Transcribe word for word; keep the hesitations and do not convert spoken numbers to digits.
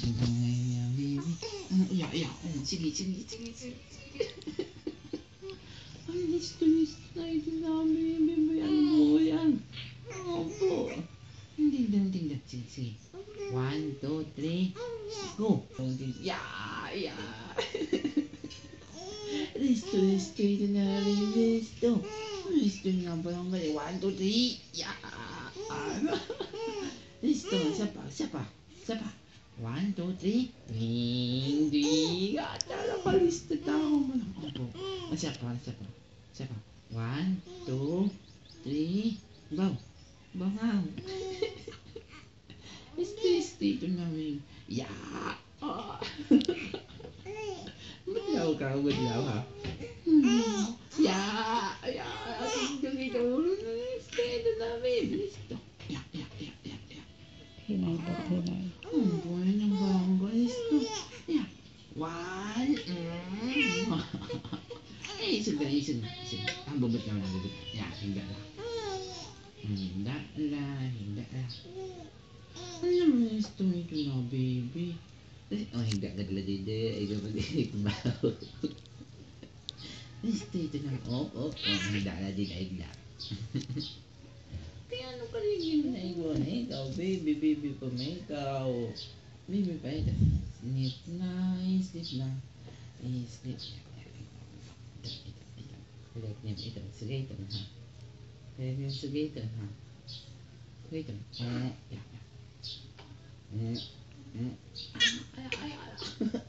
Ja, ja, sige, sige, sige, sige. Ay, listo, listo na ito namin, baby. Ano po yan? Opo. Hindi, hindi, hindi. Sige, sige. One, two, three, go. Ya, ya. Listo, listo, ito na rin, listo. Listo nga ba lang mali? One, two, three, ya. Listo, isa pa, isa pa, isa pa. One, two, three. Hindi nga talaga listo tao mo lang. Opo. Isa pa, isa pa, isa pa. One, two, three, go. Bangaw. Listo, listo, ito na rin. Ya. Ah. Madlaw ka, madlaw ha. Hmm. Ya, ya. Listo, listo. Listo, ito na rin. Listo. Ya, ya, ya, ya, ya. Hinay daw, hinay. Ang buhay ng bangga. Listo. Ya. One. Mm. Eh, isog na, isog na, isog na. Ang bubot naman, ang bubot. Ya, hinda lang. Hinda lang, hinda lang. Alam mo, listo ito na, baby. Oh, hinda ka dala dito. Ay, dapat ikbaw. Listo ito na. Oh, oh, oh. Hinda na din, ay, hinda. Kaya ano ka rin yun na ikaw na ikaw, baby, baby pa may ikaw. Baby pa ito. Sleep na, sleep na. Eh, sleep. Ito, ito, ito. Kulit niya, ito. Sige ito, ha. Kulit niya, sige ito, ha. Kulit ito. Eh, ya, ya. Eh, eh. Ay, ay, ay.